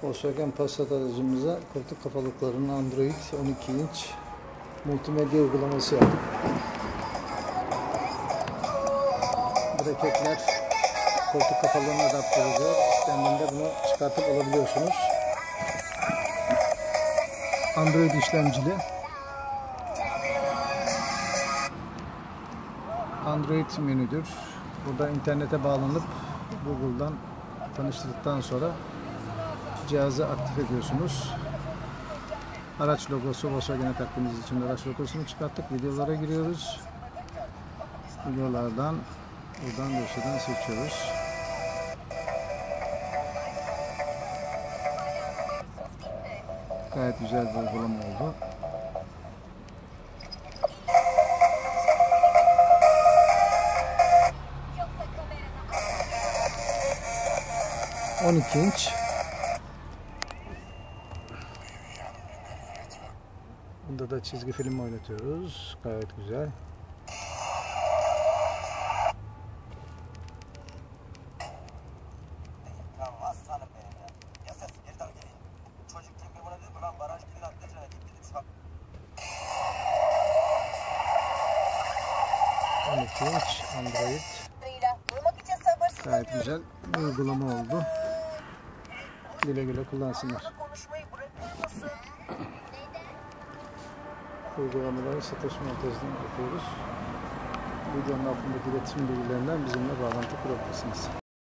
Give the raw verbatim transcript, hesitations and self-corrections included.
Volkswagen Passat aracımıza koltuk kafalıklarının Android on iki inç multimedya uygulaması yaptık. Braketler koltuk kafalarına adapte ediyor. İstendiğinde bunu çıkartıp alabiliyorsunuz. Android işlemcili. Android menüdür. Burada internete bağlanıp Google'dan tanıştırdıktan sonra cihazı aktif ediyorsunuz. Araç logosu, Volkswagen'e taktığımız için araç logosunu çıkarttık. Videolara giriyoruz. Videolardan buradan dosyadan seçiyoruz. Gayet güzel bir uygulama oldu. on iki inç. Bunda da çizgi film oynatıyoruz. Gayet güzel. on iki inç Android. Gayet güzel bir uygulama oldu. Güle güle kullansınlar. Uygulamaları satış montajını yapıyoruz. Videonun altındaki iletişim bilgilerinden bizimle bağlantı kurabilirsiniz.